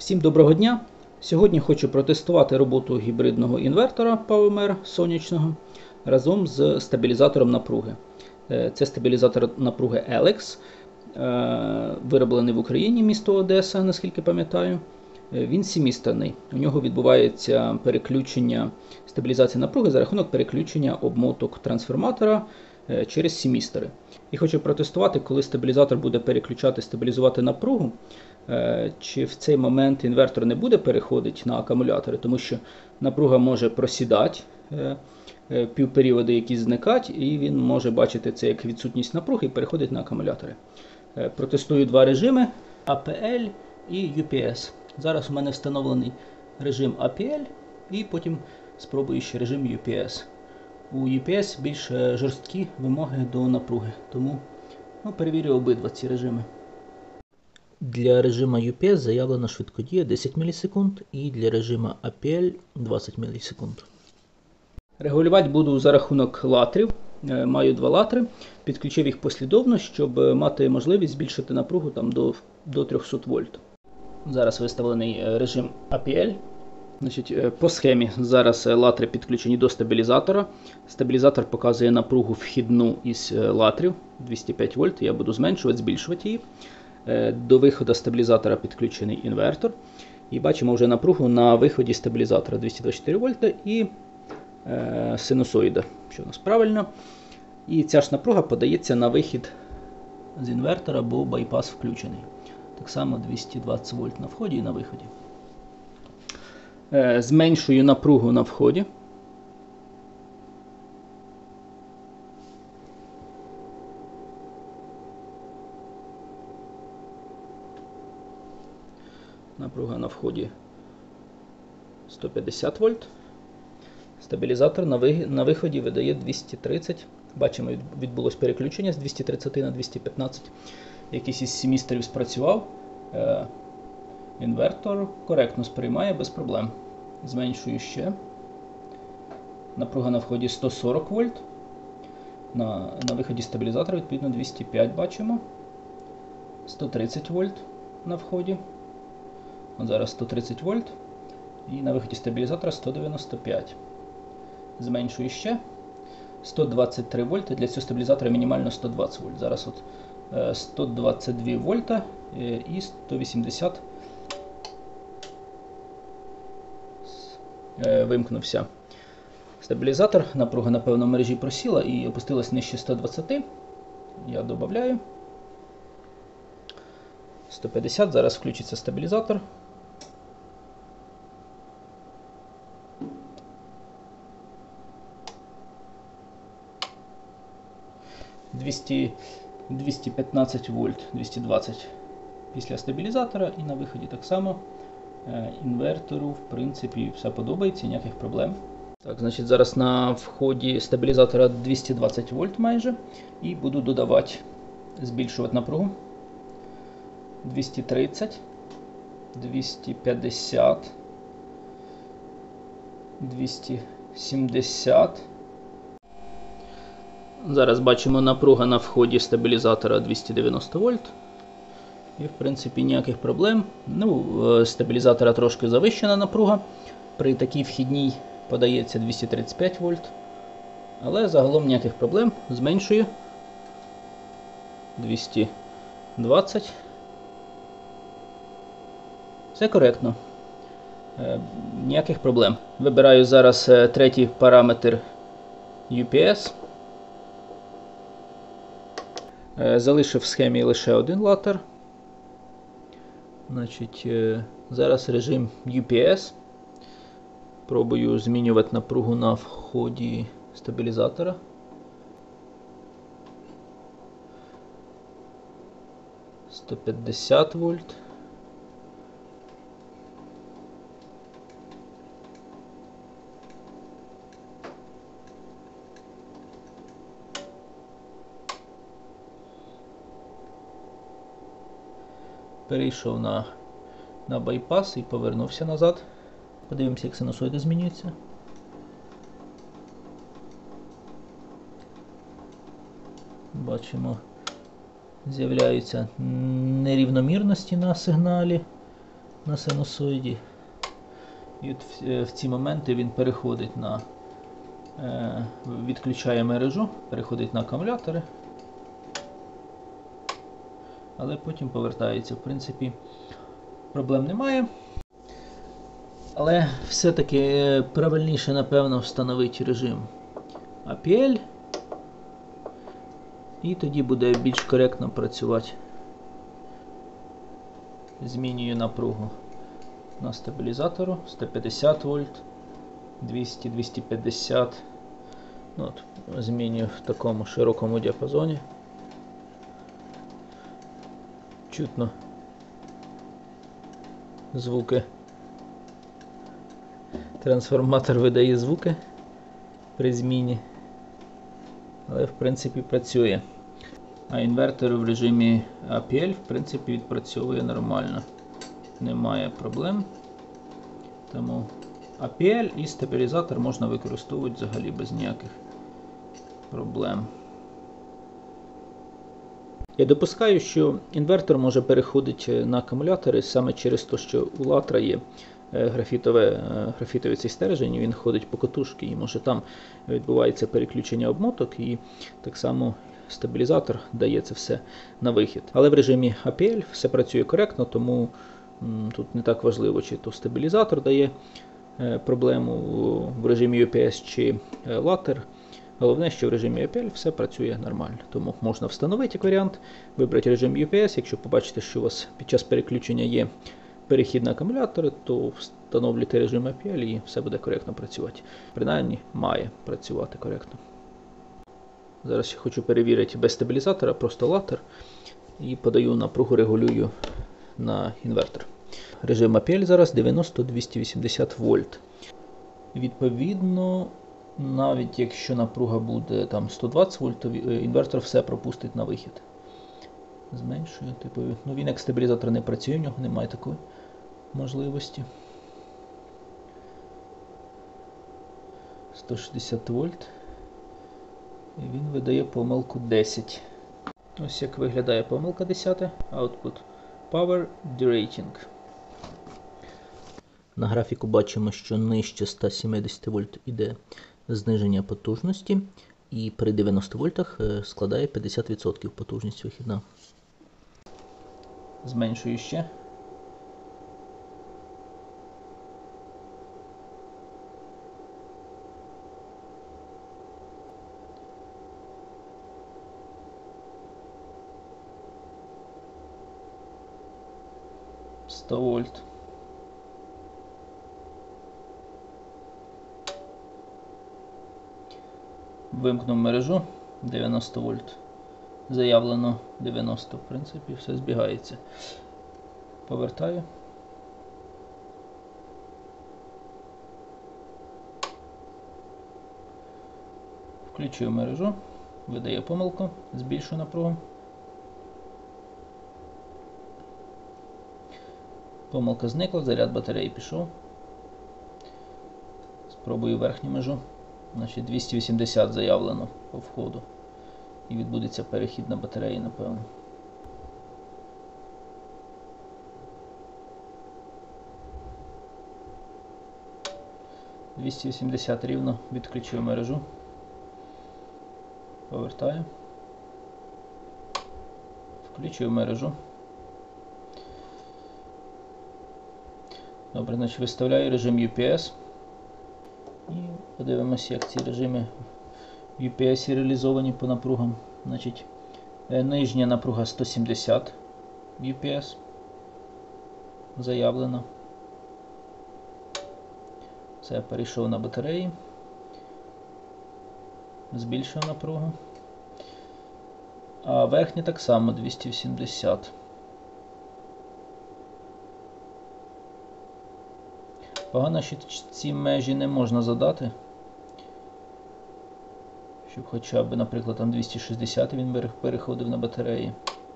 Всім доброго дня! Сьогодні хочу протестувати роботу гібридного інвертора PowerMer сонячного разом з стабілізатором напруги. Це стабілізатор напруги Elex, вироблений в Україні, місто Одеса, наскільки пам'ятаю. Він сімісторний. У нього відбувається переключення стабілізації напруги за рахунок переключення обмоток трансформатора через сімістори. І хочу протестувати, коли стабілізатор буде стабілізувати напругу, чи в цей момент інвертор не буде переходити на акумулятори, тому що напруга може просідати, півперіоди якісь зникати, і він може бачити це як відсутність напруги і переходить на акумулятори. Протестую два режими APL і UPS. Зараз у мене встановлений режим APL і потім спробую ще режим UPS. У UPS більш жорсткі вимоги до напруги, тому перевірю обидва ці режими. Для режиму UPS заявлена швидкодія 10 мс і для режиму APL 20 мс. Регулювати буду за рахунок латрів. Маю два латри. Підключив їх послідовно, щоб мати можливість збільшити напругу до 300 вольт. Зараз виставлений режим APL. По схемі зараз латри підключені до стабілізатора. Стабілізатор показує напругу вхідну із латрів 205 вольт. Я буду зменшувати, збільшувати її. До виходу стабілізатора підключений інвертор. І бачимо вже напругу на виході стабілізатора 224 вольта і синусоїда, що у нас правильно. І ця ж напруга подається на вихід з інвертора, бо байпас включений. Так само 220 вольт на вході і на виході. Зменшую напругу на вході. Напруга на вході 150 вольт. Стабілізатор на виході видає 230. Бачимо, відбулось переключення з 230 на 215. Якийсь із семісторів спрацював. Інвертор коректно сприймає без проблем. Зменшую ще. Напруга на вході 140 вольт. На виході стабілізатора відповідно 205 бачимо. 130 вольт на вході. Зараз 130 вольт. І на виході стабілізатора 195. Зменшую ще. 123 вольти. Для цього стабілізатора мінімально 120 вольт. Зараз 122 вольта і 180 вимкнувся стабілізатор. Напруга, напевно, в мережі просіла і опустилась нижче 120. Я додаю. 150. Зараз включиться стабілізатор. 215 вольт, 220 після стабілізатора і на виході так само. Інвертору, в принципі, все подобається, ніяких проблем. Так, значить, зараз на вході стабілізатора 220 вольт майже. І буду додавати, збільшувати напругу. 230, 250, 270. Зараз бачимо напруга на вході стабілізатора 290 вольт. І, в принципі, ніяких проблем. Стабілізатора трошки завищена напруга. При такій вхідній подається 235 вольт. Але загалом ніяких проблем. Зменшую. 220. Все коректно. Ніяких проблем. Вибираю зараз третій параметр UPS. Залишив в схемі лише один латер. Зараз режим UPS. Пробую змінювати напругу на вході стабілізатора. – 150 вольт. Перейшов на байпас і повернувся назад. Подивимося, як синусоїда змінюється. Бачимо, з'являються нерівномірності на сигналі. на синусоїді. І от в ці моменти він переходить на відключає мережу, переходить на акумулятори, але потім повертається. В принципі, проблем немає. Але все-таки правильніше, напевно, встановити режим APL, і тоді буде більш коректно працювати. Змінюю напругу на стабілізатору 150 вольт, 200, 250. Ну, от, змінюю в такому широкому діапазоні. Чутно звуки. Трансформатор видає звуки при зміні, але в принципі працює. А інвертор в режимі APL в принципі відпрацьовує нормально. Немає проблем. Тому APL і стабілізатор можна використовувати взагалі без ніяких проблем. Я допускаю, що інвертор може переходити на акумулятори саме через те, що у латра є графітовий цей стержень, він ходить по катушці, і може там відбувається переключення обмоток, і так само стабілізатор дає це все на вихід. Але в режимі APL все працює коректно, тому тут не так важливо, чи то стабілізатор дає проблему в режимі UPS, чи латер. Головне, що в режимі APL все працює нормально. Тому можна встановити як варіант, вибрати режим UPS. Якщо побачите, що у вас під час переключення є перехід на акумулятори, то встановлюйте режим APL і все буде коректно працювати. Принаймні, має працювати коректно. Зараз ще хочу перевірити без стабілізатора, просто латер. І подаю напругу, регулюю на інвертор. Режим APL зараз 90-280 вольт. Відповідно, навіть якщо напруга буде там 120 вольт, то інвертор все пропустить на вихід. Зменшую, ну він як стабілізатор не працює, в нього немає такої можливості. 160 вольт. І він видає помилку 10. Ось як виглядає помилка 10. Output Power Derating. На графіку бачимо, що нижче 170 вольт іде зниження потужності, і при 90 вольтах складає 50% потужність вихідна. Зменшую ще. Вольт. Вимкнув мережу 90 вольт. Заявлено 90, в принципі, все збігається. Повертаю. Включую мережу, видає помилку, збільшую напругу. Помилка зникла, заряд батареї пішов. Спробую верхню межу. Значить 280 заявлено по входу. І відбудеться перехід на батареї, напевно. – 280 рівно, відключую мережу. Повертаю. Включую мережу. Добре, значить виставляю режим UPS. І подивимося, як ці режими в UPS реалізовані по напругам. Значить, нижня напруга 170 UPS. Заявлено. Це я перейшов на батареї. Збільшую напругу. А верхня так само 270. Погано, що ці межі не можна задати, щоб хоча б, наприклад, там 260 він переходив на батареї.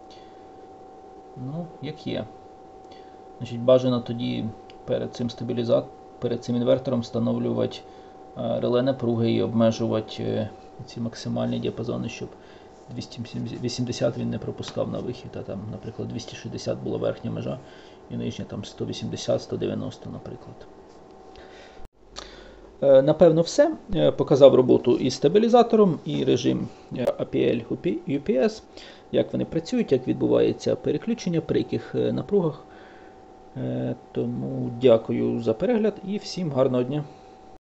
Ну, як є. Значить, бажано тоді перед цим інвертором встановлювати реле напруги і обмежувати ці максимальні діапазони, щоб 280 він не пропускав на вихід, а там, наприклад, 260 була верхня межа і нижня там 180-190, наприклад. Напевно, все. Показав роботу із стабілізатором, і режим APL UPS, як вони працюють, як відбувається переключення, при яких напругах. Тому дякую за перегляд і всім гарного дня.